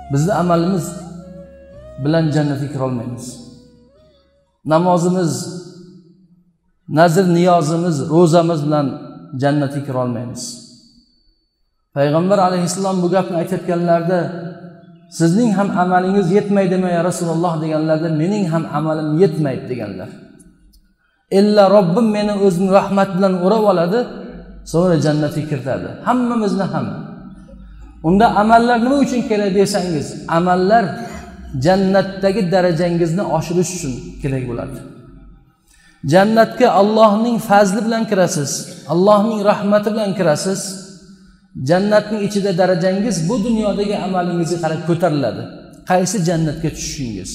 bizni amalimiz bilan jannatga kira olmaymiz. Namozimiz, nazr niyozimiz, ro'zamiz bilan jannatga kira olmaymiz. Payg'ambar alayhissalom bu gapni aytayotganlarida sizning ham amalingiz yetmaydimi ya Rasululloh deganlarda mening ham amalim yetmaydi deganlar. Illa Robbim meni o'zining rahmat bilan o'rab oladi, so'ngra jannatga kiritadi. Hammamizni ham. Unda amallar nima uchun kerak desangiz, amallar jannatdagi darajangizni oshirish uchun kerak bo'ladi. Jannatga Allohning fazli bilan kirasiz, Allohning rahmati bilan kirasiz. Jannatning ichida darajangiz bu dunyodagi amalingizga qarab ko'tariladi. Qaysi jannatga tushishingiz.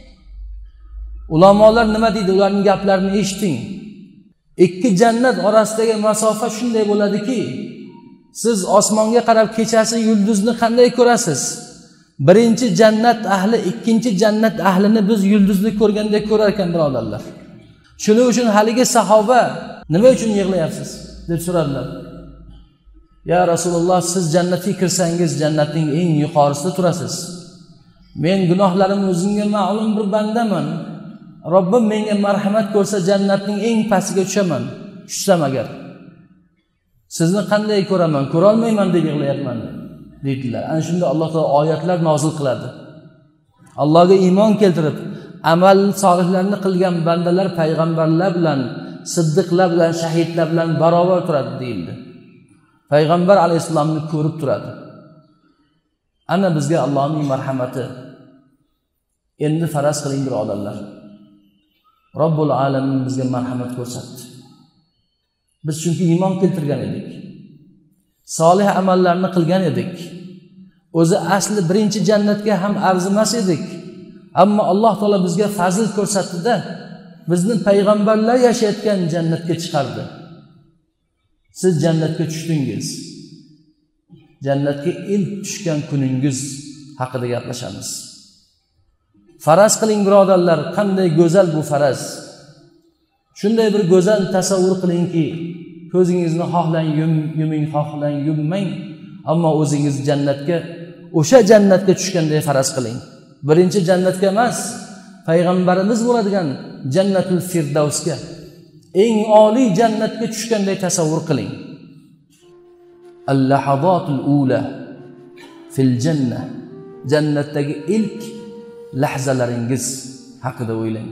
Ulamolar nima deydi? Ularning gaplarini eshiting. Ikki jannat orasidagi masofa shunday bo'ladiki, siz osmonga qarab kechasi yulduzni qanday ko'rasiz? Birinchi jannat ahli ikkinchi jannat ahlini biz yulduzni ko'rgandek ko'rar ekan, birodarlar. Shuning uchun haligi sahoba nima uchun yig'layapsiz deb so'radilar. Ya Rasululloh, siz jannatga kirsangiz jannatning eng yuqorisida turasiz. Men gunohlarim o'zingga ma'lum bir bandaman. Robbim menga marhamat ko'rsa jannatning eng pastiga tushaman. Tushsam agar sizni qanday ko'raman? Ko'ra olmayman deb yig'layapman dedilar. Ana shunda Alloh taolo oyatlar nozil qiladi. Allohga iymon keltirib amal solihlarni qilgan bandalar payg'ambarlar bilan, siddiqlar bilan, shahidlar bilan barobar turadi deyildi. Payg'ambar alayhissalomni ko'rib turadi. Ana bizga Allohning marhamati. Endi faraz qiling birodarlar. Robbul alamin bizga marhamat ko'rsatdi. Biz chunki iymon keltirgan edik. Solih amallarni qilgan edik. O'zi asli birinchi jannatga ham arzimas edik. Ammo Alloh taolo bizga fazl ko'rsatdi-da, bizni payg'ambarlar yashayotgan jannatga chiqardi. Siz jannatga tushdingiz. Jannatga ilk tushgan kuningiz haqida gaplashamiz. Faraz qiling birodarlar, qanday go'zal bu faraz. Shunday bir go'zal tasavvur qilingki, ko'zingizni xohlang yuming, xohlang yummang, ammo o'zingiz jannatga, o'sha jannatga tushganday faraz qiling. Birinchi jannatga emas, payg'ambarimiz bo'ladigan jannatul firdavsga, eng oliy jannatga tushganday tasavvur qiling. Al-lahazatul ula fil jannah. Jannatdagi ilk lahzalaringiz haqida o'ylang.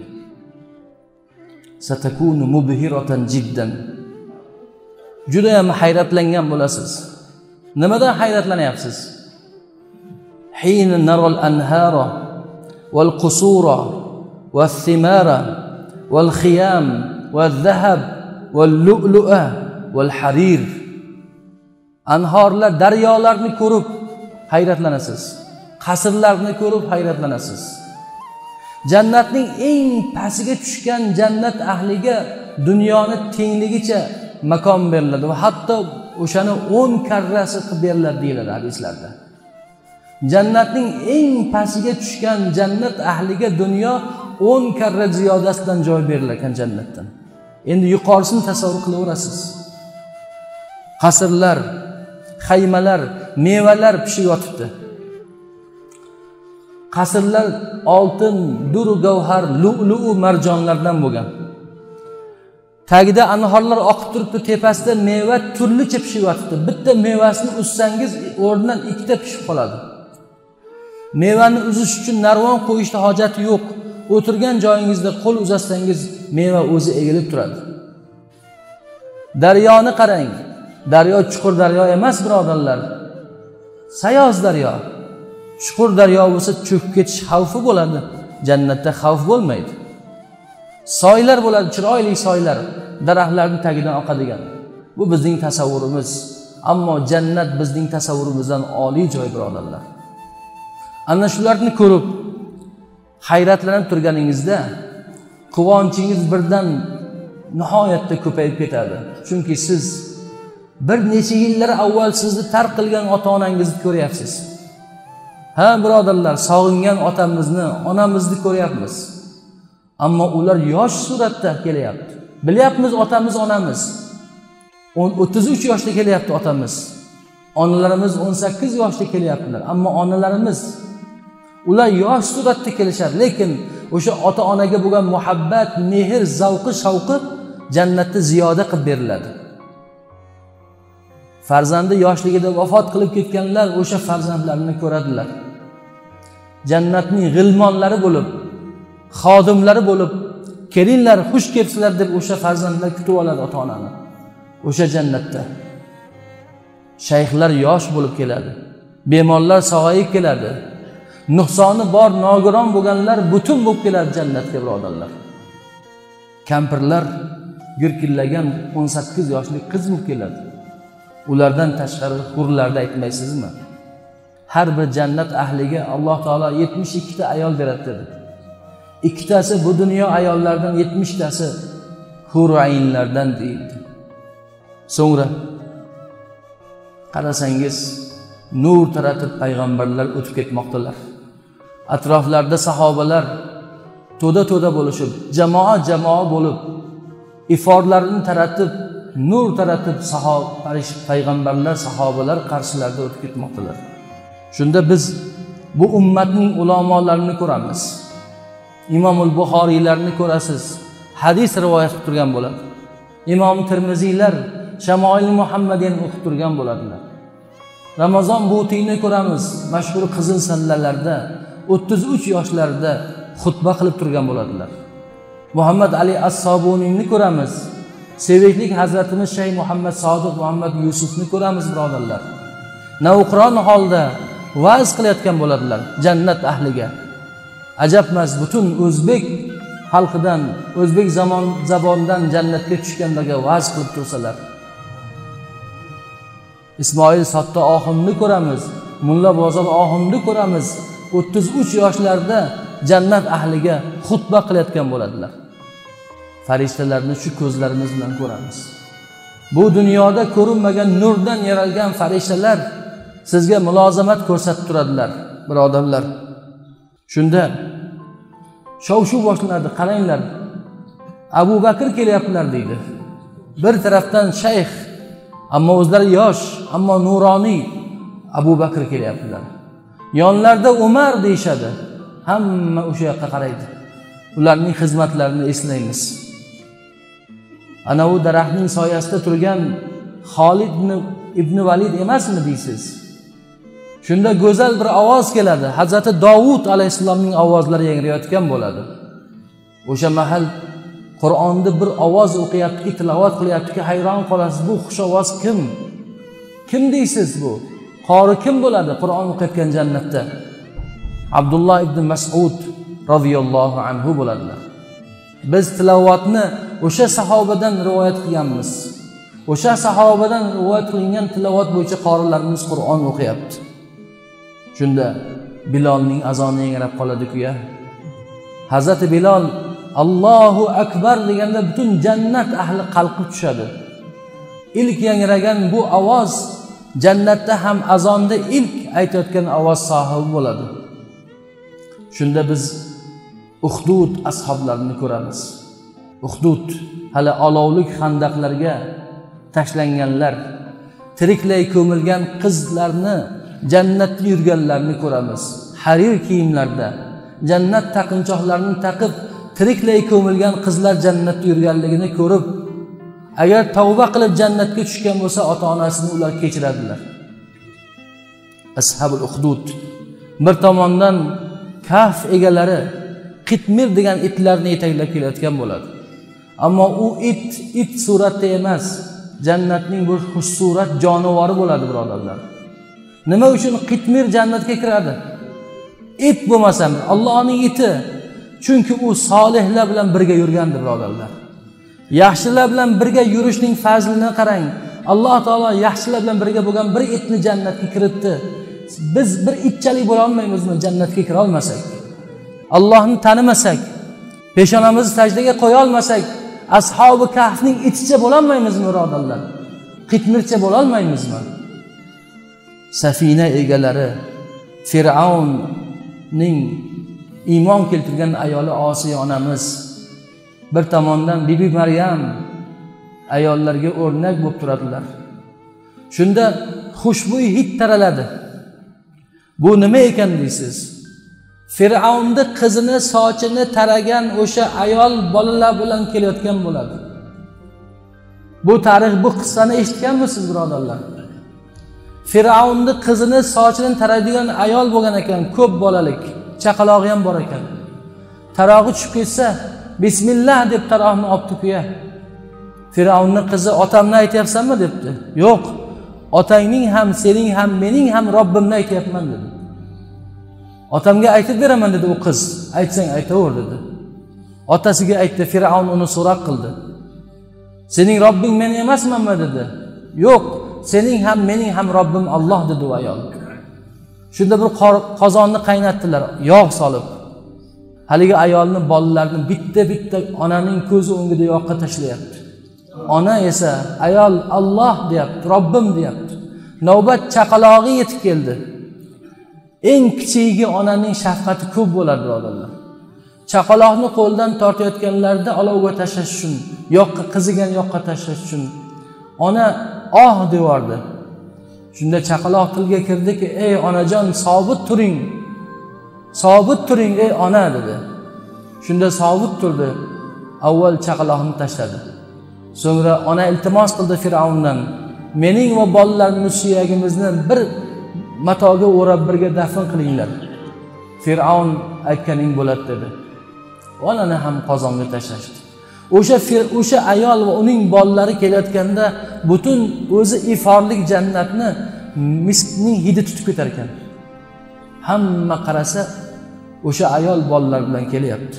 Satakunu mubhiratan jiddan. Juda ham hayratlangan bo'lasiz. Nimadan hayratlanyapsiz? Hina naral anhara wal qusura was thimara wal khiyam wal dhahab wal lu'lu'a wal harir. Anhorlar, daryolarni ko'rib hayratlanasiz. Qasrlarni ko'rib hayratlanasiz. Jannatning eng pastiga tushgan jannat ahliga dunyoni tengligicha makon beriladi va hatto o'shani 10 karrasi qilib beriladi deyiladi hadislarda. Jannatning eng pastiga tushgan jannat ahliga dunyo 10 karra ziyodasidan joy berilar ekan jannatdan. Endi yuqorisini tasavvur qilaverasiz. Qasrlar, xaymalar, mevalar pishib yotibdi. Qasrlar oltin, duru gavhar, lu'lu marjonlardan bo'lgan. Tagida anhorlar oqib turibdi, tepasida meva turlicha pishib yotibdi. Bitta mevasini uzsangiz o'rnidan ikkita pishib qoladi. Mevani uzish uchun narvon qo'yishda hojati yo'q. O'tirgan joyingizda qo'l uzatsangiz meva o'zi egilib turadi. Daryoni qarang. Daryo chuqur daryo emas birodarlar. Sayoz daryo. Chuqur daryo bo'lsa cho'kib ketish xavfi bo'ladi. Jannatda xavf bo'lmaydi. Soylar bo'ladi, chiroyli soylar, daraxtlarning tagidan oqadigan. Bu bizning tasavvurimiz. Ammo jannat bizning tasavvurimizdan oliy joy birodarlar. Ana shularni ko'rib hayratlanib turganingizda quvonchingiz birdan nihoyatda ko'payib ketadi. Chunki siz bir necha yillar avval sizni tark qilgan ota-onangizni ko'ryapsiz. Ha birodarlar, sog'ingan otamizni, onamizni ko'ryapmiz. Ammo ular yosh suratda kelyapti. Bilyapmiz otamiz, onamiz 33 yoshda kelyapti otamiz. Onalarimiz 18 yoshda kelyaptilar. Ammo onalarimiz Ular yosh suratda kelishadi, lekin o'sha ota-onaga bo'lgan muhabbat, mehr, zavqi, shavqi jannatda ziyoda qilib beriladi. Farzandi yoshligida vafot qilib ketganlar o'sha farzandlarini ko'radilar. Jannatning g'ilmonlari bo'lib, xodimlari bo'lib, kelinglar, xush kelibsizlar deb o'sha farzandlar kutib oladi ota-onani. O'sha jannatda shayxlar yosh bo'lib keladi. Bemorlar sog'ayib keladi. Nuqsoni bor, nogiron bo'lganlar butun bo'lib keladi jannatga, birodarlar. Kampirlar gurkillagan 18 yoshli qiz bo'lib keladi. Ulardan tashqari hurlarni aytmaysizmi? Har bir jannat ahliga Alloh taolo 72 ta ayol beradi dedi. Ikkitasi bu dunyo ayollaridan, 70 tasi hur aynlardan deyildi. So'ngra qarasangiz nur taratib payg'ambarlar o'tib ketmoqdalar. Atroflarda sahobalar to'da bo'lishib, jamoa bo'lib, iforlarini taratib, nur taratib payg'ambarlar, sahobalar qarshilarida o'tib ketmoqdalar. Shunda biz bu ummatning ulamolarini ko'ramiz. Imomul Buxoriylarni ko'rasiz, hadis rivoyat qilib turgan bo'ladi. Imom Tirmiziylar Shamoil Muhammadiyani o'qib turgan bo'ladilar. Ramazon Butiyni ko'ramiz, mashhur qizil sallalarda 33 yoshlarida xutba qilib turgan bo'ladilar. Muhammad Ali As-Sobuniyni ko'ramiz. Sevikli Hazratimiz Shayx Muhammad Sodiq Muhammad Yusufni ko'ramiz, birodarlar. Navqiron holda va'z qilayotgan bo'ladilar jannat ahliga. Ajabmas, butun o'zbek xalqidan, o'zbek zabonidan jannatga tushganlarga va'z qilib tursalar. Ismoil Sotta Oxunni ko'ramiz, Mulla Bozor Oxunni ko'ramiz. 33 yoshlarda jannat ahliga xutba qilayotgan bo'ladilar. Farishtalarni shu ko'zlarimiz bilan ko'ramiz. Bu dunyoda ko'rinmagan nurdan yaralgan farishtalar sizga mulozamat ko'rsatib turadilar, birodarlar. Shunda shov-shuv boshlanadi. Qaranglar, Abu Bakr kelyaptilar deydi. Bir tarafdan shayx, ammo o'zlari yosh, ammo nuroniy Abu Bakr kelyaptilar. Yonlarda Umar deyshadi. Hamma o'sha yoqqa qaraydi. Ularning xizmatlarini eslaymiz. Ana u daraxtning soyasida turgan Xolid ibn Valid emasmi deysiz? Shunda go'zal bir ovoz keladi. Hazrati Davud alayhisalomning ovozlari yangrayotgan bo'ladi. O'sha mahal Qur'onni bir ovoz o'qiyaptiki, tilovat qilyaptiki, hayron qolasiz. Bu xush ovoz kim? Kim deysiz bu? Qori kim bo'ladi Qur'on o'qiyotgan jannatda? Abdullah ibn Mas'ud radhiyallohu anhu bo'ladilar. Biz tilovatni o'sha sahobadan rivoyat qilganmiz. O'sha sahobadan rivoyat qilingan tilovat bo'yicha qorilarimiz Qur'on o'qiyapti. Shunda Bilolning azoni yangrab qoladi-ku-ya. Hazrati Bilol Allohu akbar deganda butun jannat ahli qalqib tushadi. İlk yangragan bu ovoz jannatda ham azonda ilk aytayotgan ovoz sohibi bo'ladi. Shunda biz Uhdud ashoblarini ko'ramiz. Uhdud hali olovlik xandaqlarga tashlanganlar, tiriklay ko'milgan qizlarni, jannatda yurganlarni ko'ramiz. Harir kiyimlarda, jannat taqinchoqlarini taqib, tiriklay ko'milgan qizlar jannatda yurganligini ko'rib, agar tavba qilib jannatga tushgan bo'lsa, ota-onasini ular kechiradilar. Ashabul Uhdud. Bir tomondan Kaf egalari Qitmir degan itlarni yetaklab kelayotgan bo'ladi. Ammo u it suratda emas, jannatning bir xushsurat jonivori bo'ladi, birodarlar. Nima uchun Qitmir jannatga kiradi? It bo'lmasa, Allohning iti. Chunki u solihlar bilan birga yurgandi, birodarlar. Yaxshilar bilan birga yurishning fazlini qarang. Alloh taolo yaxshilar bilan birga bo'lgan bir itni jannatga kiritdi. Biz bir itchalik bo'la olmaymizmi jannatga kira olmasak? Allohni tanimasak, peshonamizni sajdaga qo'ya olmasak, ashabi Kahfning iticha bo'la olmaymizmi, birodarlar? Qitmircha bo'la olmaymizmi? Safina egalari Fir'avnning iymon keltirgan ayoli Osiya onamiz, bir tomondan Bibi Maryam ayollarga o'rnak bo'lib turadilar. Shunda xushbo'y hid taraladi. Bu nima ekan deysiz? Fir'avnning qizini sochini taragan o'sha ayol bolalar bilan kelayotgan bo'ladi. Bu tarix, bu qissani eshitganmisiz birodarlar? Fir'avnning qizini sochini taraydigan ayol bo'lgan ekan, ko'p bolalik, chaqalog'i ham bor ekan. Tarog'i tushib ketsa, bismillah deb taroqni olib qo'ya. Fir'avnning qizi, otamni aytyapsanmi debdi. Yo'q, otangning ham, sening ham, mening ham Robbimni aytyapman dedi. Otamga aytib beraman dedi u qiz. Aytsang aytaver dedi. Otasiga aytdi, Fir'avn uni so'roq qildi. Sening Robbing men emasmanmi dedi. Yo'q, sening ham, mening ham Robbim Alloh dedi u ayol. Shunda bir qozonni qaynatdilar, yog' solib. Haligi ayolni bolalarini bitta-bitta onaning ko'zi o'ngida yoqqa tashlayapti. Ona esa ayol Alloh deyapti, Robbim deyapti. Navbat chaqalog'i yetib keldi. Eng kichigi onaning shafqati ko'p bo'ladi birodarlar. Chaqaloqni qo'ldan tortayotganlarda olovga tashlash uchun, yoqqa qizigan yoqqa tashlash uchun ona deyordi. Shunda chaqaloq tilga kirdiki, "Ey onajon, sobit turing. Sobit turing ey ona" dedi. Shunda sobit turdi. Avval chaqaloqni tashladi. So'ngra ona iltimos qildi Fir'avndan, "Mening va bolalarimning suyagimizni bir matoga o'rab birga dafn qilinglar." Fir'avn aytganing bo'ladi dedi. Onani ham qozonga tashlashdi. O'sha ayol va uning bolalari kelayotganda butun o'zi iforlik jannatni miskning hidi tutib ketar ekan. Hamma qarasa o'sha ayol bolalar bilan kelyapti.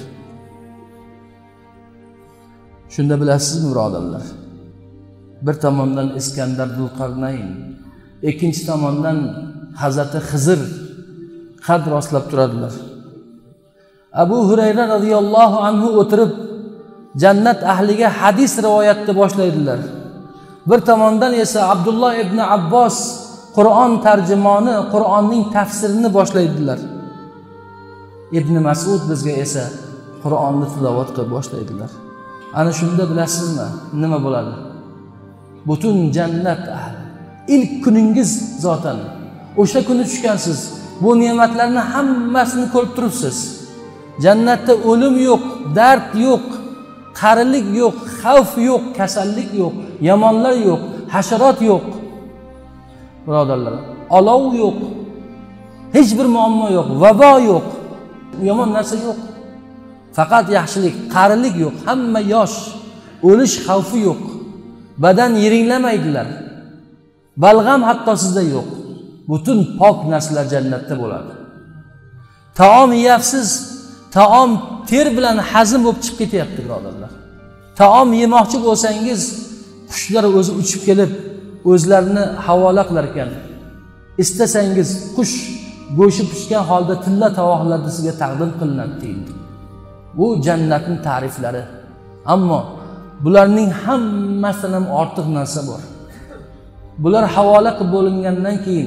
Shunda bilasizmi birodarlar? Bir tomondan Iskandar Zulqarnayn, ikkinchi tomondan Hazrati Xizr qad rostlab turadilar. Abu Hurayra radhiyallohu anhu o'tirib jannat ahliga hadis rivoyatni boshlaydilar. Bir tomondan esa Abdulloh ibn Abbos Qur'on tarjimoni, Qur'onning tafsirini boshlaydilar. Ibn Mas'ud bizga esa Qur'onni tilovat qilib boshlaydilar. Ana shunda bilasizmi nima bo'ladi? Butun jannat ahli ilk kuningiz zotan o'sha kuni tushgansiz. Bu ne'matlarni hammasini ko'rib turibsiz. Jannatda o'lim yo'q, dard yo'q, qarilik yo'q, xavf yo'q, kasallik yo'q, yomonlar yo'q, hasharot yo'q. Birodarlar, olov yo'q. Hech bir muammo yo'q, vabo yo'q. Yomon narsa yo'q. Faqat yaxshilik, qarilik yo'q, hamma yosh, o'lish xavfi yo'q. Badan yiringlamaydilar. Balg'am hatto sizda yo'q. Butun pok narsalar jannatda bo'ladi. Taom yeyapsiz, taom ter bilan hazm bo'lib chiqib ketyapti birodarlar. Taom yemoqchi bo'lsangiz, qushlar o'zi uchib kelib o'zlarini havola qilar ekan. Istasangiz qush go'shi pishgan holda tilla tovoqlarda sizga taqdim qilinadi deyildi. Bu jannatning ta'riflari. Ammo bularning hammasidan ham ortiq narsa bor. Bular havola qilib bo'lingandan keyin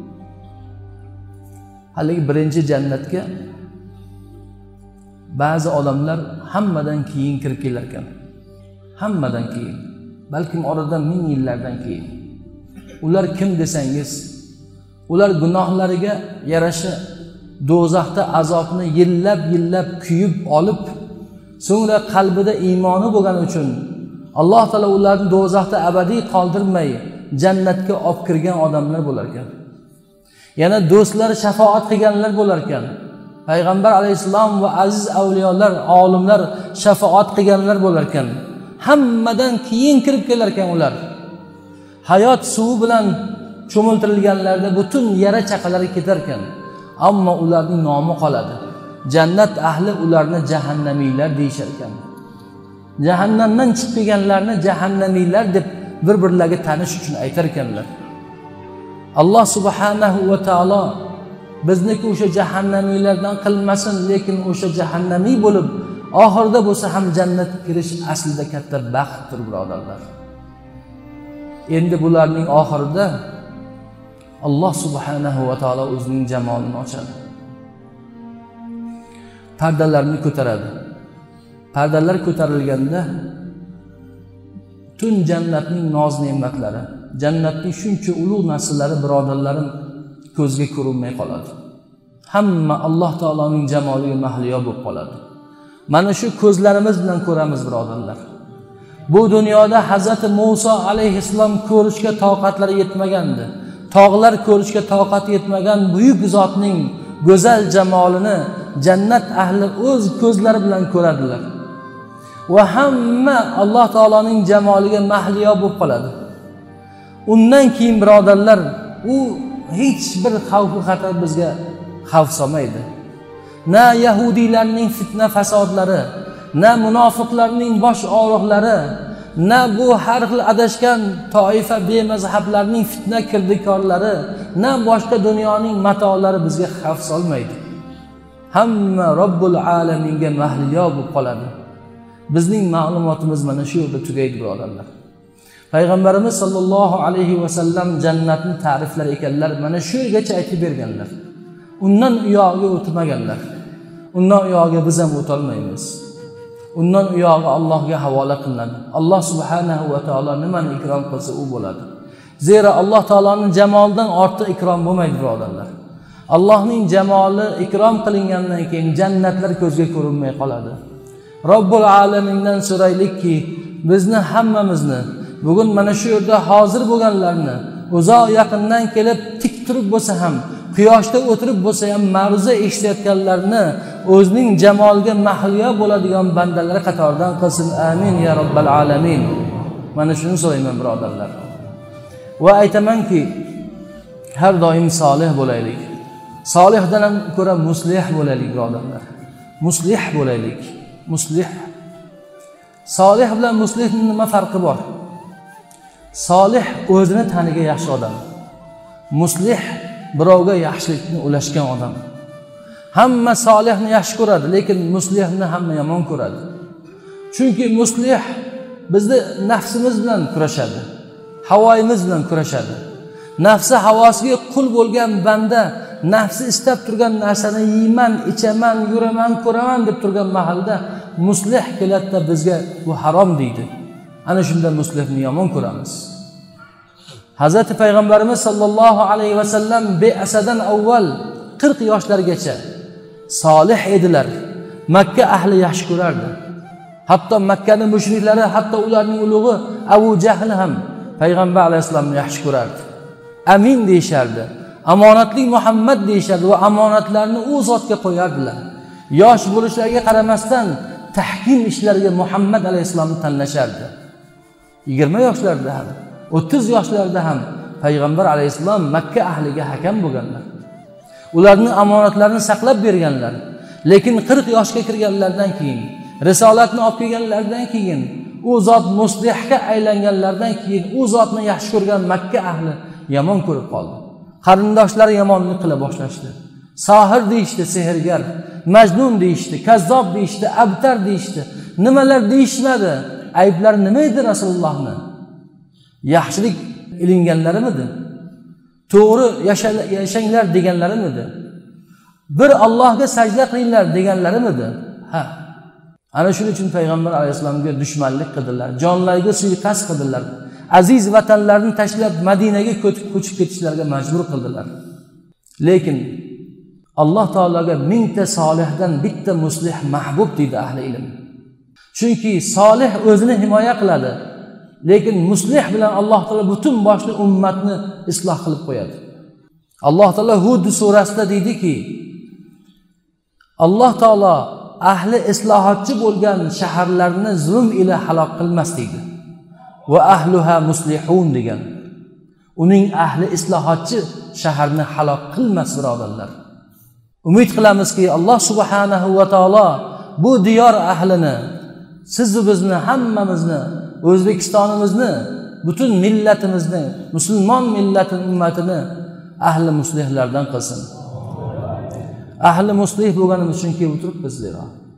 haligi birinchi jannatga ba'zi odamlar hammadan keyin kirib kelar ekan. Hammadan keyin, balkim oradan 1000 yillardan keyin. Ular kim desangiz, ular gunohlariga yarasha do'zaxda azobni yillab kuyib olib, so'ngra qalbida iymoni bo'lgani uchun Alloh taolo ularni do'zaxda abadiy qoldirmay jannatga olib kirgan odamlar bo'lar ekan. Yana do'stlar shafaat qilganlar bo'lar ekan. Payg'ambar alayhisalom va aziz avliyolar, olimlar shafaat qilganlar bo'lar ekan. Hammadan keyin kirib kelar ekan ular. Hayot suvi bilan cho'miltirilganlarda butun yara chaqalari ketar ekan. Ammo ularning nomi qoladi. Jannat ahli ularni jahannamiylar deyishar ekan. Jahannamdan chiqib kelganlarni jahannamiylar deb bir-birlariga tanish uchun aytar ekanlar. Alloh subhanahu va taolo bizniki o'sha jahannamiylardan qilmasin, lekin o'sha jahannamiy bo'lib, oxirida bo'lsa ham jannatga kirish aslida katta baxtdir birodarlar. Endi bularning oxirida Alloh subhanahu va taolo o'zining jamolini ochadi. Pardalarni ko'taradi. Pardalar ko'tarilganda butun jannatning noz ne'matlari, jannatning shuncha ulug' narsalari birodarlarim ko'zga ko'rinmay qoladi. hamma Alloh taoloning jamoliga mahliyo bo'lib qoladi. Mana shu ko'zlarimiz bilan ko'ramiz, birodarlar. Bu dunyoda Hazrati Musa alayhissalom ko'rishga toqatlari yetmagandi. Tog'lar ko'rishga toqati yetmagan buyuk zotning go'zal jamolini jannat ahli o'z ko'zlari bilan ko'radilar. Va hamma Alloh taoloning jamoliga mahliyo bo'lib qoladi. Undan keyin birodarlar, u hech bir xavf xatar bizga xavf solmaydi. Na yahudiylarning fitna fasodlari, na munofiqlarning bosh og'riqlari, na bu har xil adashgan toifa bemazhablarning fitna kirdikorlari, na boshqa dunyoning matolari bizga xavf solmaydi. Hamma Robbul alaminga mahliyo bo'lib qoladi. Bizning ma'lumotimiz mana shu yerda tugaydi, birodarlar. Payg'ambarimiz sollallohu alayhi va sallam jannatni ta'riflar ekanlar, mana shu yergacha aytib berganlar. Undan u yoqqa o'tmaganlar. Undan u yoqqa biz ham o'ta olmaymiz. Undan u yoqqa Allohga havola qilinadi. Alloh subhanahu va taolo nimani ikrom qilsa u bo'ladi. Zero Alloh taoloning jamolidan ortiq ikrom bo'lmaydi, birodarlar. Allohning jamoli ikrom qilingandan keyin jannatlar ko'zga ko'rinmay qoladi. Robbul alamindan so'raylikki, bizni hammamizni bugun mana shu yerda hozir bo'lganlarni, uzoq yaqindan kelib tik turib bo'lsa ham, quyoshda o'tirib bo'lsa ham ma'ruza eshitayotganlarni o'zining jamoliga mahliyo bo'ladigan bandalar qatoridan qilsin. Amin ya robbal alamin. Mana shuni so'rayman, birodarlar. Va aytamanki, har doim solih bo'laylik. Solihdan ham ko'ra muslih bo'laylik, birodarlar. Muslih bo'laylik. Muslih. Solih bilan muslihning nima farqi bor? Solih o'zini tanigan yaxshi odam. Muslih birovga yaxshilikni ulashgan odam. Hamma solihni yaxshi ko'radi, lekin muslihni hamma yomon ko'radi. Chunki muslih bizni nafsimiz bilan kurashadi, havoyimiz bilan kurashadi. Nafsi havosiga qul bo'lgan banda nafsi istab turgan narsani yeyman, ichaman, yuraman, ko'raman deb turgan mahalda muslih keladida bizga bu harom deydi. Ana shunda muslihni yomon ko'ramiz. Hazrati Payg'ambarimiz sollallohu alayhi va sallam be'asadan avval 40 yoshlargacha solih edilar. Makka ahli yaxshi ko'rardi. Hatto Makkaning mushriklari, hatto ularning ulug'i Abu Jahl ham Payg'ambar alayhisalomni yaxshi ko'rardi. Amin deyishardi. Amonatli Muhammad deyishardi va amonatlarni u zotga qo'yardilar. Yosh bo'lishlariga qaramasdan tahkim ishlariga Muhammad alayhisalomni tanlashardi. 20 yoshlarda ham, 30 yoshlarda ham Payg'ambar alayhisalom Makka ahliga hakam bo'lganlar. Ularning amonatlarini saqlab berganlar. Lekin 40 yoshga kirganlardan keyin, risolatni olib kelganlardan keyin, u zot muslihga aylanganlardan keyin u zotni yaxshi ko'rgan Makka ahli yomon ko'rib qoldi. Qarindoshlari yomonlik qila boshlashdi. Sohir deyishdi, sehrgar, majnun deyishdi, kazzob deyishdi, abtar deyishdi. Nimalar deyishmadi? Ayblari nima edi Rasulullohni? Yaxshilik ilinganlarimidi? To'g'ri yashanglar deganlarimidi? Bir Allohga sajda qilinglar deganlarimidi? Ha. Ana shuning uchun Payg'ambar alayhisolamga dushmanlik qildilar, jonlariga suiqasd qildilar. Aziz vatanlarini tashlab Madinaga ko'chib ketishlarga majbur qildilar. Lekin Alloh taologa 1000 ta solihdan bitta muslih mahbub deydi ahli ilm. Chunki solih o'zini himoya qiladi, lekin muslih bilan Alloh taolo butun boshli ummatni isloh qilib qo'yadi. Alloh taolo Hud surasida deydiki, Alloh taolo ahli islohotchi bo'lgan shaharlarni zulm ila halok qilmas deydi. Va ahluha muslihun degan. Uning ahli islohotchi shaharni halok qilmas, birodarlar. Umid qilamizki, Alloh subhanahu va taolo bu diyor ahlini, sizni bizni, hammamizni, O'zbekistonimizni, butun millatimizni, musulmon millatin ummatini ahli muslihlardan qilsin. Ahli muslih bo'lganimiz uchun kelib turibmiz zero.